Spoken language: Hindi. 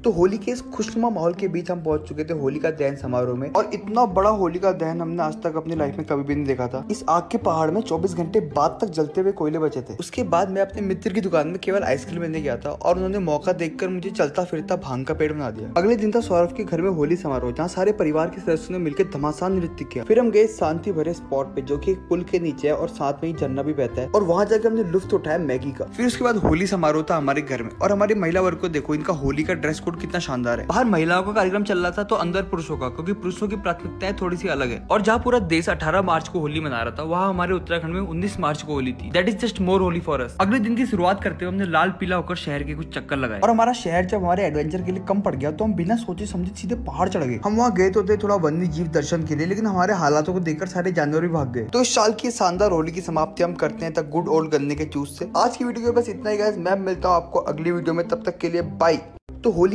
तो होली के इस खुशनुमा माहौल के बीच हम पहुंच चुके थे होलिका दहन समारोह में, और इतना बड़ा होलिका दहन हमने आज तक अपनी लाइफ में कभी भी नहीं देखा था। इस आग के पहाड़ में 24 घंटे बाद तक जलते हुए कोयले बचे थे। उसके बाद मैं अपने मित्र की दुकान में केवल आइसक्रीम लेने गया था और उन्होंने मौका देखकर मुझे चलता फिरता भांग का पेड़ बना दिया। अगले दिन था सौरभ के घर में होली समारोह, जहाँ सारे परिवार के सदस्यों ने मिलकर धमासान नृत्य किया। फिर हम गए शांति भरे स्पॉट पे, जो कि एक पुल के नीचे है और साथ में ही झरना भी बहता है, और वहाँ जाकर हमने लुत्फ उठाया मैगी का। फिर उसके बाद होली समारोह था हमारे घर में, और हमारी महिला वर्ग को देखो, इनका होली का ड्रेस कोड कितना शानदार है। बाहर महिलाओं का कार्यक्रम चल रहा था तो अंदर पुरुषों का, क्योंकि पुरुषों की प्राथमिकताएं थोड़ी सी अलग है। और जहाँ पूरा देश 18 मार्च को होली मना रहा था, वहाँ हमारे उत्तराखंड में 19 मार्च को होली थी। That is just more Holi for us. अगले दिन की शुरुआत करते हुए हमने लाल पीला होकर शहर के कुछ चक्कर लगाए, और हमारा शहर जब हमारे एडवेंचर के लिए कम पड़ गया तो हम बिना सोचे समझे सीधे पहाड़ चढ़ गए। हम वहाँ गए तो थे थोड़ा वन्य जीव दर्शन के लिए, लेकिन हमारे हालातों को देखकर सारे जानवर भी भाग गए। तो इस साल की शानदार होली की समाप्ति हम करते हैं द गुड ओल्ड गन्ने के जूस से। आज की वीडियो में बस इतना ही गाइस, मैं मिलता हूँ आपको अगली वीडियो में, तब तक के लिए बाय। तो होली